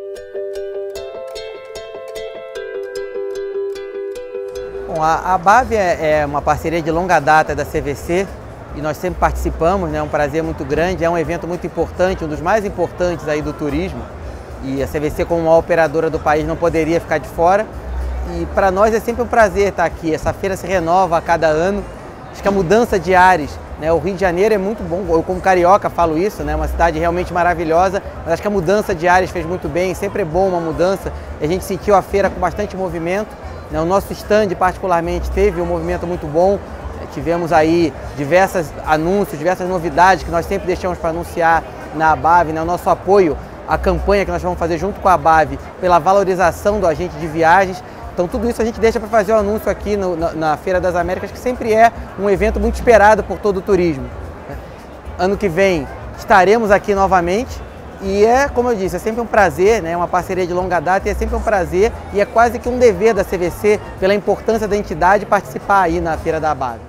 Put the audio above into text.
Bom, a ABAV é uma parceria de longa data da CVC e nós sempre participamos, né? É um prazer muito grande, é um evento muito importante, um dos mais importantes aí do turismo. E a CVC, como uma operadora do país, não poderia ficar de fora. E para nós é sempre um prazer estar aqui. Essa feira se renova a cada ano. Acho que a mudança de ares, né? O Rio de Janeiro é muito bom, eu como carioca falo isso, né? Uma cidade realmente maravilhosa, mas acho que a mudança de ares fez muito bem, sempre é bom uma mudança. A gente sentiu a feira com bastante movimento, né? O nosso stand particularmente teve um movimento muito bom. Tivemos aí diversos anúncios, diversas novidades que nós sempre deixamos para anunciar na ABAV, né? O nosso apoio à campanha que nós vamos fazer junto com a ABAV pela valorização do agente de viagens. Então tudo isso a gente deixa para fazer o anúncio aqui na Feira das Américas, que sempre é um evento muito esperado por todo o turismo. Ano que vem estaremos aqui novamente e como eu disse, é sempre um prazer, né? Uma parceria de longa data e é sempre um prazer e é quase que um dever da CVC, pela importância da entidade, participar aí na Feira da ABAV.